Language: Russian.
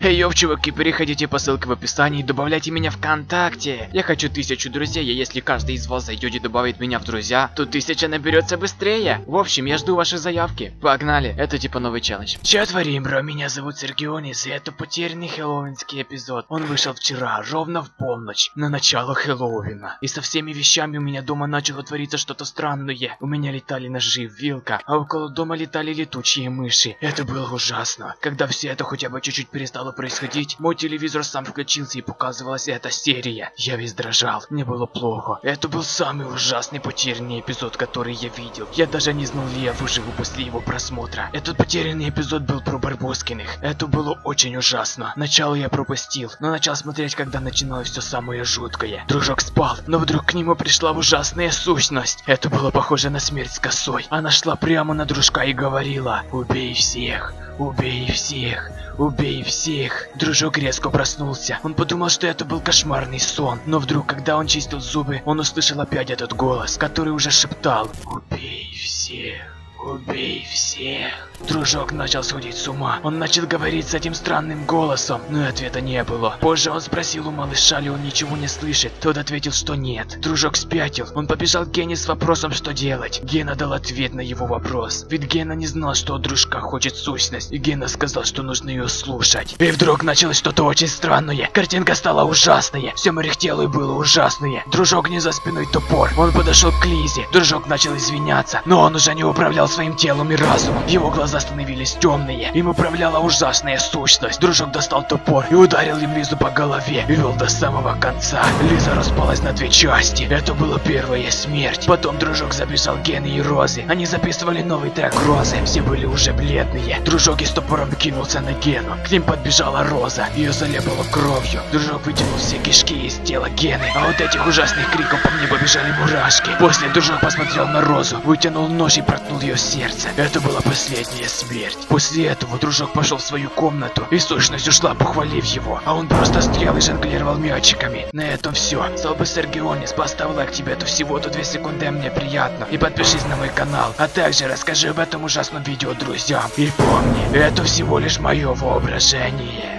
Йоу, чуваки, переходите по ссылке в описании и добавляйте меня ВКонтакте. Я хочу 1000 друзей, и если каждый из вас зайдет и добавит меня в друзья, то 1000 наберется быстрее. В общем, я жду ваши заявки. Погнали, это типа новый челлендж. Чё творим, бро? Меня зовут Сергионис, и это потерянный хэллоуинский эпизод. Он вышел вчера, ровно в полночь, на начало Хэллоуина. И со всеми вещами у меня дома начало твориться что-то странное. У меня летали ножи, вилка, а около дома летали летучие мыши. Это было ужасно. Когда все это хотя бы чуть-чуть перестало происходить, мой телевизор сам включился и показывалась эта серия. Я весь дрожал, мне было плохо. Это был самый ужасный потерянный эпизод, который я видел. Я даже не знал, ли я выживу после его просмотра. Этот потерянный эпизод был про Барбоскиных. Это было очень ужасно. Начало я пропустил, но начал смотреть, когда начиналось все самое жуткое. Дружок спал, но вдруг к нему пришла ужасная сущность. Это было похоже на смерть с косой. Она шла прямо на дружка и говорила: «Убей всех, убей всех, убей всех». Дружок резко проснулся. Он подумал, что это был кошмарный сон. Но вдруг, когда он чистил зубы, он услышал опять этот голос, который уже шептал: «Убей всех, убей всех». Дружок начал сходить с ума. Он начал говорить с этим странным голосом, но ответа не было. Позже он спросил у малыша, ли он ничего не слышит. Тот ответил, что нет. Дружок спятил. Он побежал к Гене с вопросом, что делать. Гена дал ответ на его вопрос. Ведь Гена не знал, что от дружка хочет сущность. И Гена сказал, что нужно ее слушать. И вдруг началось что-то очень странное. Картинка стала ужасная. Все мерехтело и было ужасное. Дружок не за спиной топор. Он подошел к Лизе. Дружок начал извиняться. Но он уже не управлял своим телом и разумом. Его глаза становились темные. Им управляла ужасная сущность. Дружок достал топор и ударил им Лизу по голове и вел до самого конца. Лиза распалась на 2 части. Это была первая смерть. Потом дружок забежал Гены и Розы. Они записывали новый трек Розы. Все были уже бледные. Дружок с топором кинулся на Гену. К ним подбежала Роза. Ее заляпало кровью. Дружок вытянул все кишки из тела Гены. А от этих ужасных криков по мне побежали мурашки. После дружок посмотрел на Розу, вытянул нож и проткнул ее сердце. Это была последняя смерть. После этого дружок пошел в свою комнату, и сущность ушла, похвалив его. А он просто стоял и жонглировал мячиками. На этом все. С тобой Сергионис, поставь лайк, тебе это всего-то 2 секунды, мне приятно. И подпишись на мой канал. А также расскажи об этом ужасном видео друзьям. И помни, это всего лишь мое воображение.